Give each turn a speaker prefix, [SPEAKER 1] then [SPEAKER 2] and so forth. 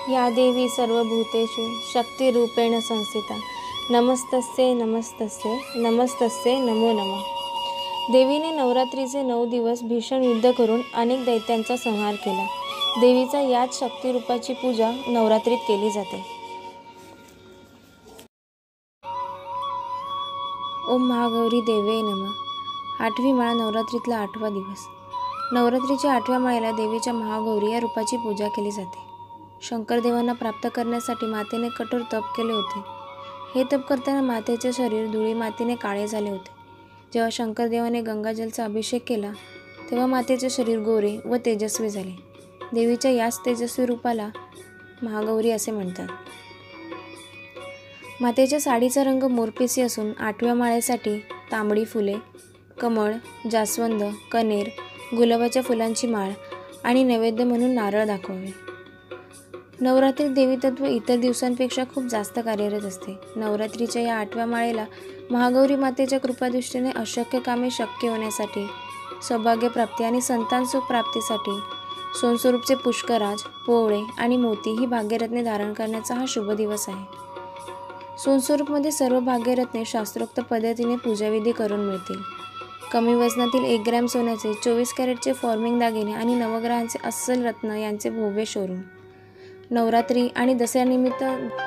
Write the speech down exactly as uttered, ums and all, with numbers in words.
[SPEAKER 1] या देवी सर्वभूतेषु शक्तिरूपेण संस्थिता नमस्तस्ये नमस्तस्ये नमस्तस्ये नमो नमः। देवीने नवरात्रीचे नऊ दिवस भीषण युद्ध करून अनेक दैत्यांचा संहार केला। देवीचा याच शक्तिरूपाची पूजा नवरात्रीत केली जाते। ओम महागौरी देवे नमः। आठवी माळ नवरात्रीतला आठवा दिवस। नवरात्रीच्या आठव्या माळेला देवीच्या महागौरी या रूपाची पूजा केली जाते। शंकरदेवांना प्राप्त करण्यासाठी मातेने कठोर तप केले होते। हे तप करताना मातेचे शरीर धुळी मातीने काळे झाले होते। जेव्हा शंकरदेवाने गंगाजलचा अभिषेक केला तेव्हा मातेचे शरीर गोरे व तेजस्वी झाले। देवीच्या याच तेजस्वी रूपाला महागौरी असे म्हणतात। मातेच्या साडीचा रंग मोरपिसी असून आठव्या माळेसाठी तांबडी फुले, कमळ, जास्वंद, कनेर, गुलाबाच्या फुलांची माळ आणि नैवेद्य म्हणून नारळ दाखवावे। नवरात्रीत देवी तत्व इतर दिवसांपेक्षा खूप जास्त कार्यरत असते। नवरात्रीच्या या आठव्या माळेला महागौरी मातेच्या कृपादृष्टीने अशक्य कामे शक्य होण्यासाठी, सौभाग्यप्राप्ती आणि संतान सुख प्राप्तीसाठी सोनस्वरूपचे पुष्कराज, पोवळे आणि मोती ही भाग्यरत्ने धारण करण्याचा हा शुभ दिवस आहे। सोनस्वरूपमध्ये सर्व भाग्यरत्ने शास्त्रोक्त पद्धतीने पूजाविधी करून मिळतील। कमी वजनातील एक ग्रॅम सोन्याचे चोवीस कॅरेटचे फॉर्मिंग दागिने आणि नवग्रहांचे अस्सल रत्न यांचे भव्य शोरूम। नवरात्री आणि दसऱ्यानिमित्त